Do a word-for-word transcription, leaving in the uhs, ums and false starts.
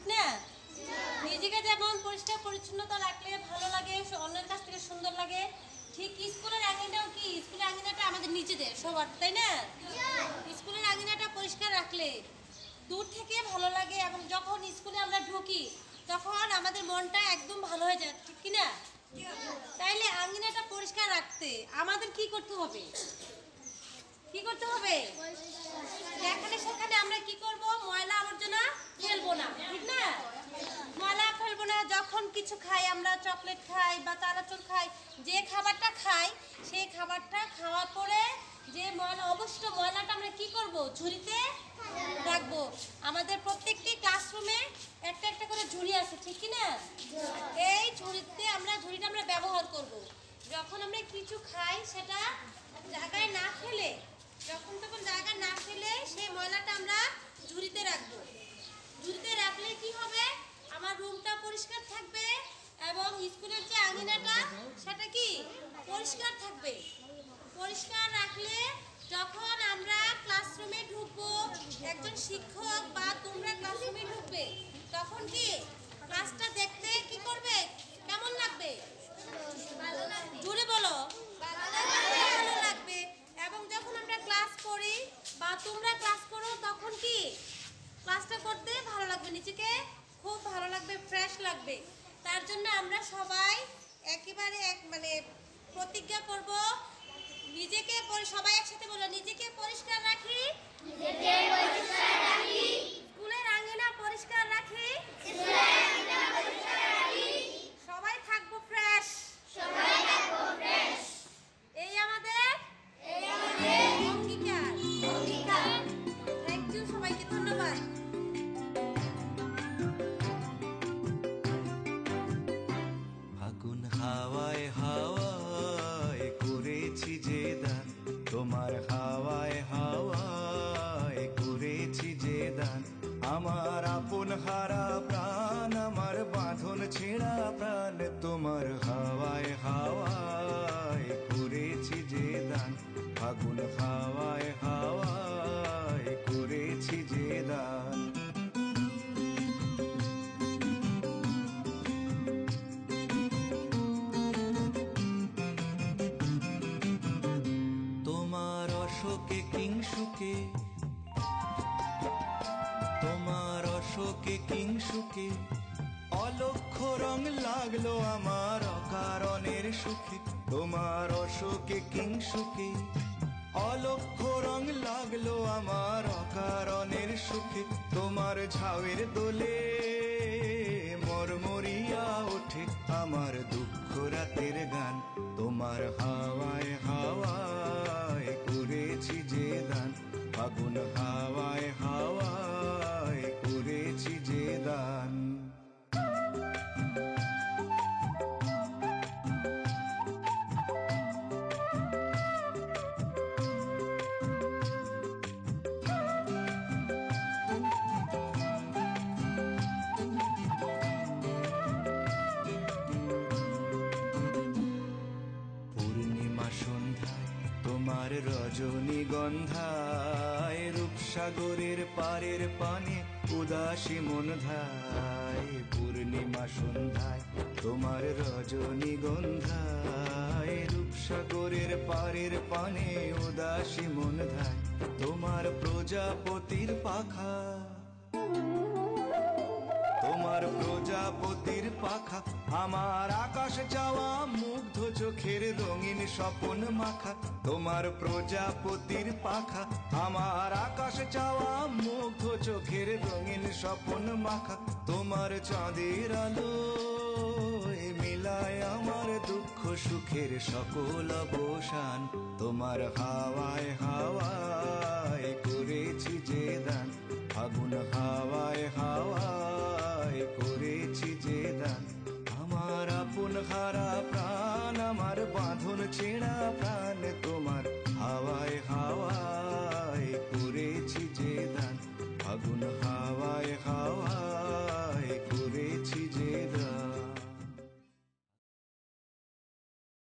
না? নিজেকে যেমন পরিষ্কার পরিচ্ছন্নতা রাখলে ভালো লাগে, অন্যের কাছ থেকে সুন্দর লাগে, ঠিক স্কুলের আঙিনাটাও কি, স্কুলের আঙিনাটা আমাদের নিজেদের সবার, তাই না? স্কুলের আঙিনাটা পরিষ্কার রাখলে দূর থেকে ভালো লাগে, এবং যখন স্কুলে আমরা ঢুকি তখন আমাদের মনটা একদম ভালো হয়ে যায়, ঠিক কি না? তাইলে আঙিনাটা পরিষ্কার রাখতে আমাদের কি করতে হবে? কি করতে হবে? যেখানে সেখানে আমরা কি করব? ময়লা আবর্জনা ফেলবো না, ঠিক না? ময়লা ফেলবো না। যখন কিছু খাই, আমরা চকলেট খাই বা চানাচুর খাই, যে খাবারটা খাই সেই খাবারটা খাওয়ার পরে যে ময়লা, অবশ্য ময়লাটা আমরা কি করব? ঝুড়িতে রাখবো। আমাদের প্রত্যেকটি ক্লাসরুমে একটা একটা করে ঝুড়ি আছে, ঠিক কি না? এই ঝুড়িতে আমরা ঝুড়িটা আমরা ব্যবহার করব। যখন আমরা কিছু খাই সেটা জায়গায় না ফেলে, যখন তখন জায়গায় না ফেলে সেই ময়লাটা আমরা ঝুড়িতে রাখবো। ঝুড়িতে রাখলে কি হবে? আমার রুমটা পরিষ্কার থাকবে এবং স্কুলের যে আঙিনাটা সেটা কি পরিষ্কার থাকবে। পরিষ্কার রাখলে যখন আমরা ক্লাসরুমে ঢুকবো, একজন শিক্ষক বা তোমরা ক্লাসরুমে ঢুকবে, তখন কি ক্লাসটা দেখতে কি করবে? কেমন লাগবে? ভালো লাগবে। জোরে বলো, ভালো লাগবে। এবং যখন আমরা ক্লাস করি বা তোমরা ক্লাস করো, তখন কি ক্লাসটা করতে ভালো লাগবে, নিজেকে খুব ভালো লাগবে, ফ্রেশ লাগবে। তার জন্য আমরা সবাই একেবারে এক মানে প্রতিজ্ঞা করব, নিজেকে সবাই একসাথে বলো, নিজেকে পরিষ্কার রাখি, নিজেকে পরিষ্কার রাখি, স্কুলের আঙ্গিনা পরিষ্কার রাখি, স্কুলের আঙ্গিনা পরিষ্কার রাখি, সবাই থাকবো ফ্রেশ, সবাই থাকবো ফ্রেশ। এই আমাদের এই আমাদের অঙ্গীকার, অঙ্গীকার। থ্যাংক ইউ সবাইকে, ধন্যবাদ। ফাগুন হাওয়ায় হাওয়ায় করেছি যে দান, তোমার হাওয়ায় হাওয়ায় করেছি যে দান। আমার আপন হারা প্রাণ, আমার বাঁধন ছেঁড়া প্রাণ, তোমার হাওয়ায় হাওয়ায় করেছি যে দান। ফাগুন হাওয়ায় হাওয়ায় করেছি যে দান। তোমার অশোকে কিংসুকে, তোমার অশোকে কিংসুকে অলক্ষ রং লাগলো আমার অকারণের সুখে। তোমার অশোকে কিংসুকে অলক্ষ রং লাগলো আমার অকারণের সুখে। তোমার ঝাউয়ের দোলে মরমরিয়া ওঠে আমার দুঃখ রাতের গান। তোমার হাওয়ায় হাওয়ায় করেছি যে দান, ফাগুন হাওয়ায় হাওয়ায় করেছি যে দান। পূর্ণিমা সন্ধ্যায় তোমার রজনীগন্ধায়, রূপসাগরের পারের পানে উদাসী মন ধায়। পূর্ণিমা সন্ধ্যায় তোমার রজনীগন্ধায়, রূপসাগরের পারের পানে উদাসী মন ধায়। তোমার প্রজাপতির পাখা, তোমার প্রজাপতির পাখা আমার আকাশ চাওয়া মুগ্ধ চোখের রঙিন স্বপন মাখা। তোমার প্রজাপতির পাখা আমার আকাশ চাওয়া মুগ্ধ চোখের রঙিন স্বপন মাখা। তোমার চাঁদের আলো মিলায় আমার দুঃখ সুখের সকল অবসান। তোমার হাওয়ায় হাওয়ায় করেছি যে দান, ফাগুন হাওয়ায় হাওয়ায় করেছি যে দান। আমার আপন হারা প্রাণ, আমার